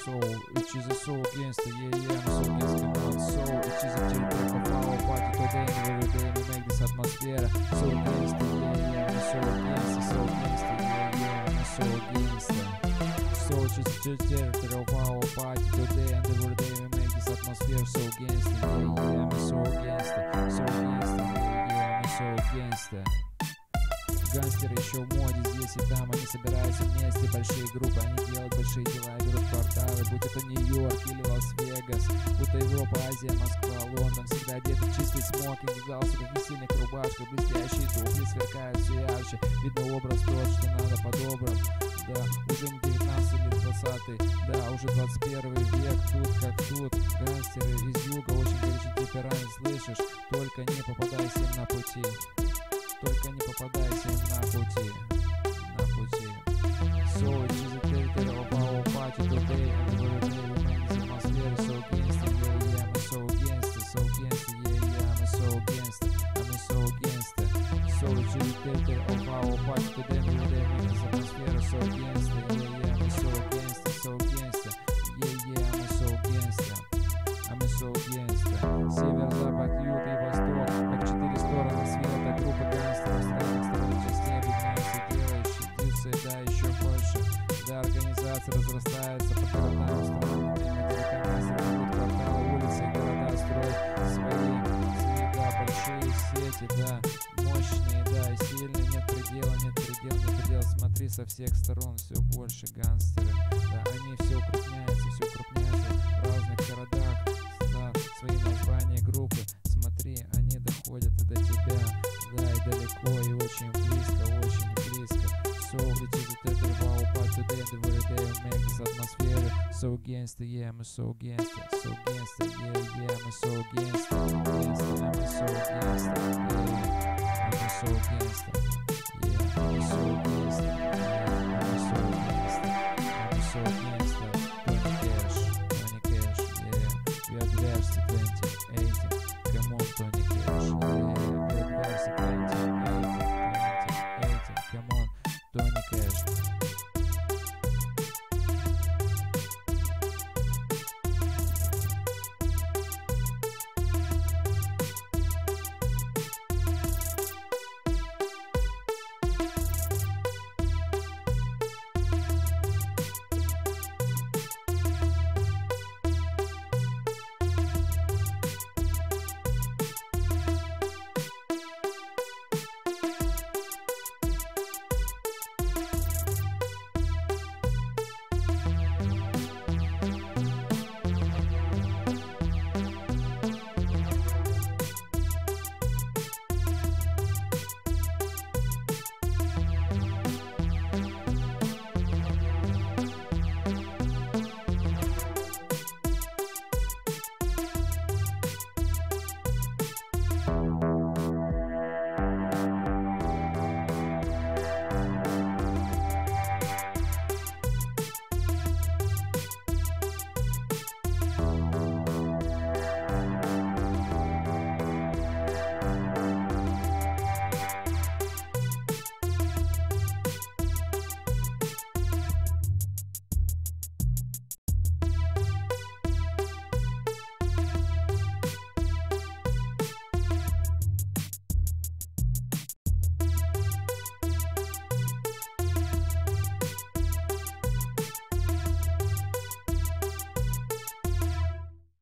so, it is a so gangster, yeah, I'm so gangster, man, so, it is a jailbreak of our party today, and every day we make this atmosphere so gangster, yeah, I'm so gangster, yeah, I'm so gangster. So it is a jailbreak of our party today, and every day we make this atmosphere so gangster, yeah, I'm so gangster, yeah, I'm so gangster. Гангстеры еще в моде здесь и там, они собираются вместе, большие группы, они делают большие дела, берут кварталы, будь это Нью-Йорк или Лас-Вегас, будь то Европа, Азия, Москва, Лондон, всегда одеты в чистый смокинг, галстук, в сильных рубашках, блестящие туфли сверкают все ярче, видно образ тот, что надо по-доброму, да, уже не 19 или 20, да, уже 21 век, тут как тут, гангстеры из юга, очень горячий темперамент, слышишь, только не попадайся им на пути. Только не попадайся им на пути, на пути. So it is a territory of our party today, and every day we make this atmosphere so gangster, yeah, I'm so gangster, yeah, I'm so gangster, I'm so gangster. So it is a territory of our party today, and every day we make this atmosphere so gangster, yeah, I'm so gangster, yeah, I'm so gangster. I'm so gangster. Север, запад, юг и восток, как четыре стороны света, группа гангстеров с разных сторон частей объединяются, делающие, бьются, да, еще больше. Да, организация разрастается по городам, странам, телеканалы, рвут кварталы, улицы, города строят свои, да, большие сети, да, мощные, да, и сильные, нет предела, смотри, со всех сторон все больше гангстеры, да, они все укрупняются в разных городах, да, свои названия группы, смотри, они доходят и до тебя, да, и далеко, и очень близко, so it is a territory of our party today, and every day we make this atmosphere so gangster, yeah, I'm so gangster, yeah, I'm so gangster, I'm so gangster, yeah, I'm so gangster, yeah, I'm so gangster, yeah, I'm so gangster, I'm so gangster.